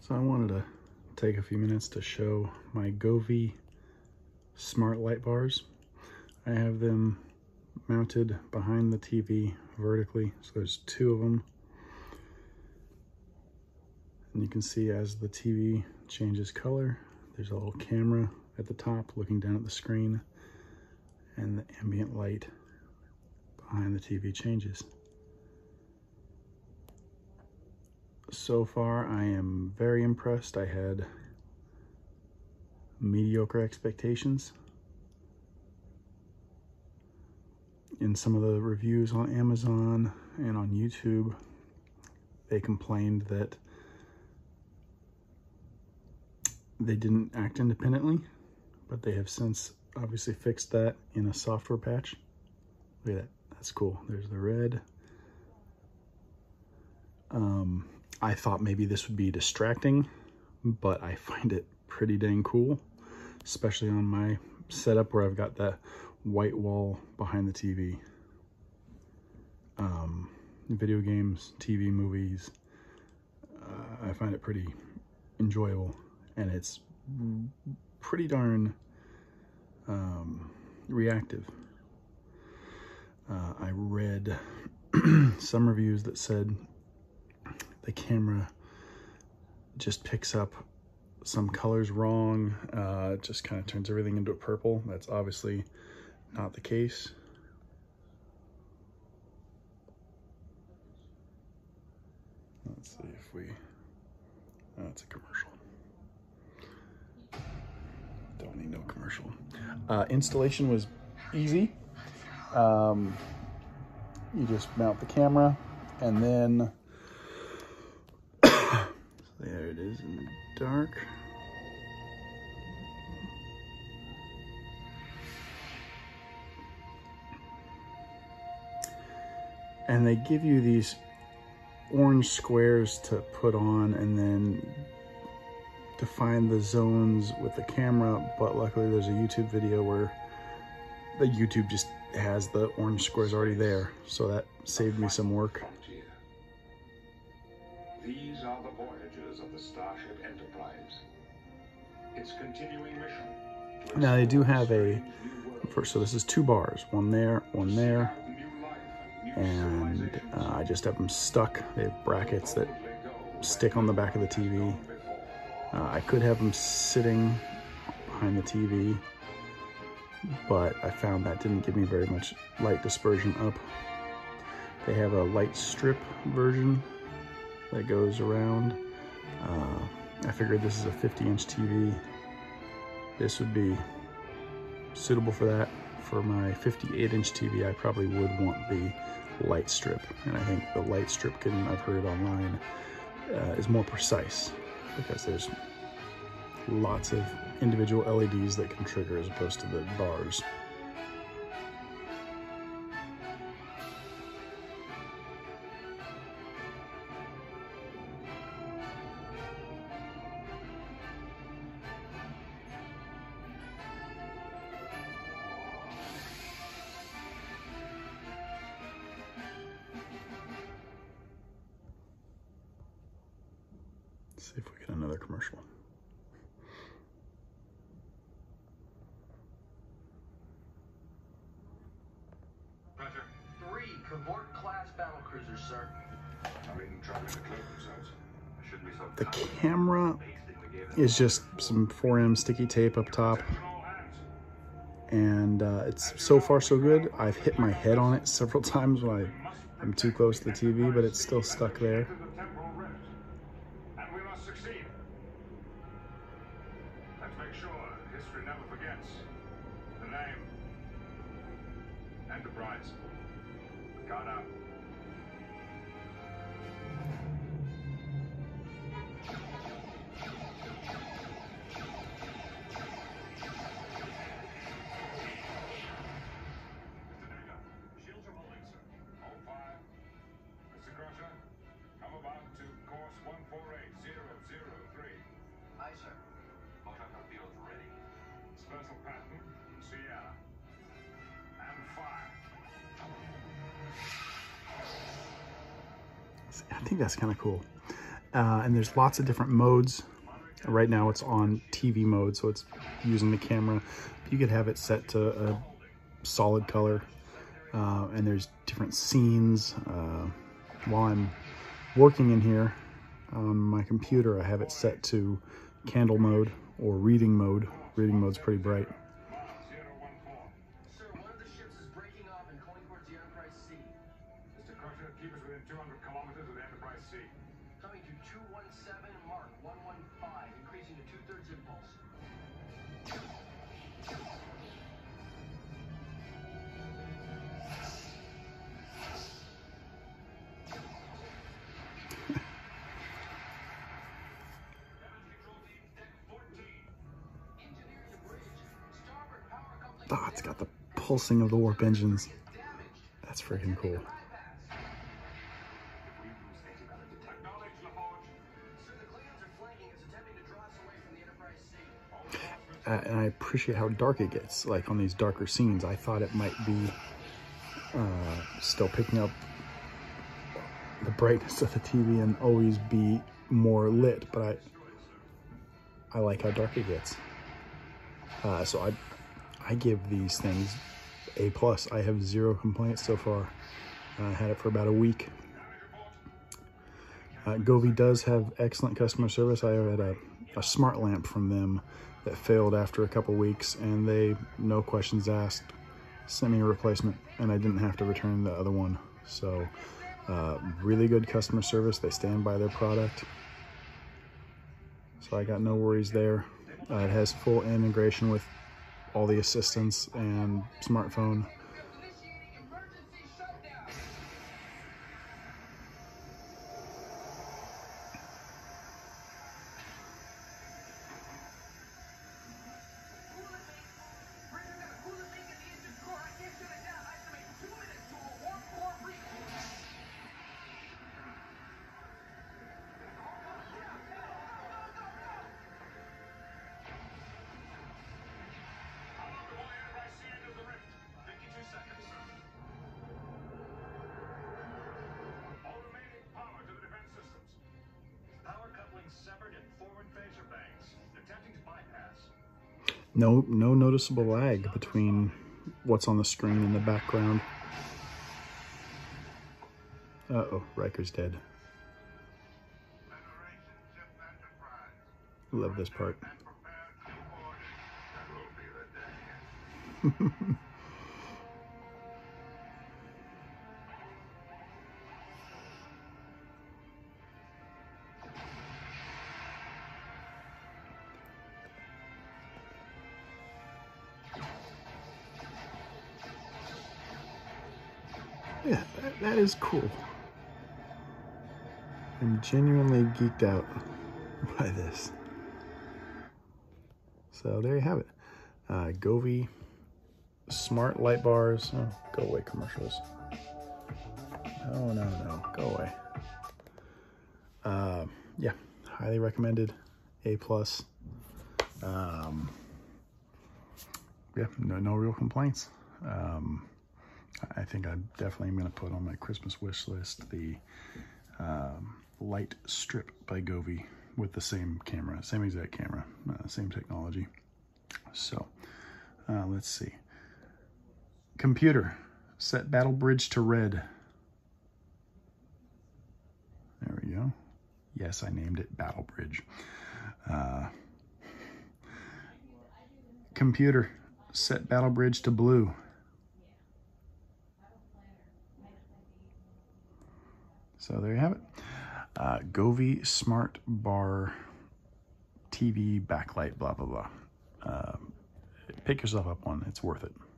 So I wanted to take a few minutes to show my Govee smart light bars. I have them mounted behind the TV vertically, so there's two of them. And you can see as the TV changes color, there's a little camera at the top looking down at the screen, and the ambient light behind the TV changes. So far, I am very impressed. I had mediocre expectations. In some of the reviews on Amazon and on YouTube, they complained that they didn't act independently, but they have since obviously fixed that in a software patch. Look at that, that's cool. There's the red. I thought maybe this would be distracting, but I find it pretty dang cool, especially on my setup where I've got that white wall behind the TV. Video games, TV, movies, I find it pretty enjoyable, and it's pretty darn reactive. I read some reviews that said the camera just picks up some colors wrong, it just kind of turns everything into a purple. That's obviously not the case. Let's see if we, oh, it's a commercial. Don't need no commercial. Installation was easy. You just mount the camera, and then there it is in the dark. And they give you these orange squares to put on and then define the zones with the camera, but luckily there's a YouTube video where the YouTube just has the orange squares already there, so that saved me some work. These are the voyages of the Starship Enterprise. Its continuing mission. Now they do have so this is two bars, one there, and I just have them stuck. They have brackets that stick on the back of the TV. I could have them sitting behind the TV, but I found that didn't give me very much light dispersion up. They have a light strip version that goes around. I figured this is a 50-inch TV. This would be suitable for that. For my 58-inch TV, I probably would want the light strip. And I think the light strip, I've heard online, is more precise because there's lots of individual LEDs that can trigger as opposed to the bars. Let's see if we get another commercial. Roger. 3 Cavort class battle cruisers, sir. The camera is just some 4M sticky tape up top, and it's so far so good. I've hit my head on it several times when I'm too close to the TV, but it's still stuck there. Let's make sure history never forgets the name. Enterprise. Got out. Shields are holding, sir. All 5. Mr. Crusher, come about to course 148003. Aye, sir. Motor fields ready. Special pattern, Sierra. And fire. I think that's kind of cool. And there's lots of different modes. Right now it's on TV mode, so it's using the camera. You could have it set to a solid color, and there's different scenes. While I'm working in here on my computer, I have it set to candle mode or reading mode. Reading mode's pretty bright. Sir, one of the ships is breaking off and going towards the Enterprise C. Mr. Crusher, keep us within 200 kilometers of the Enterprise C. Coming to 217 Mark 115, increasing to 2/3 impulse. Engineering the bridge. Starboard power coupling. Oh, it's got the pulsing of the warp engines. That's freaking cool. Acknowledge, LaForge. Sir, the Klingons are flanking us, attempting to draw us away from the Enterprise C. And I appreciate how dark it gets, like on these darker scenes. I thought it might be still picking up the brightness of the TV and always be more lit, but I like how dark it gets. So I give these things A+. I have 0 complaints so far. I had it for about a week. Govee does have excellent customer service. I had a smart lamp from them that failed after a couple weeks, and they, no questions asked, sent me a replacement, and I didn't have to return the other one. So really good customer service. They stand by their product. So I got no worries there. It has full integration with all the assistants and smartphone. Initiating emergency shutdown. Bridger got a coolant leak in the engine core. I can't shut it down. I estimate 2 minutes to a warp core refuel. How long before the Enterprise C enters the rift? 52 seconds. All remaining power to the defense systems. Power couplings severed and forward phaser banks. Attempting to bypass. No noticeable lag between what's on the screen and the background. Uh-oh, Riker's dead. Federation ship Enterprise. Love this part. And prepare to board it. That will be the day. Yeah, that is cool. I'm genuinely geeked out by this. So there you have it. Govee smart light bars. Oh, go away, commercials. No, go away. Yeah, highly recommended. A+. Yeah, no real complaints. I think I definitely am going to put on my Christmas wish list the light strip by Govee with the same camera, same exact camera, same technology. So let's see. Computer, set battle bridge to red. There we go. Yes, I named it Battle Bridge. Computer, set battle bridge to blue. So there you have it. Govee Smart Bar TV backlight, blah, blah, blah. Pick yourself up one. It's worth it.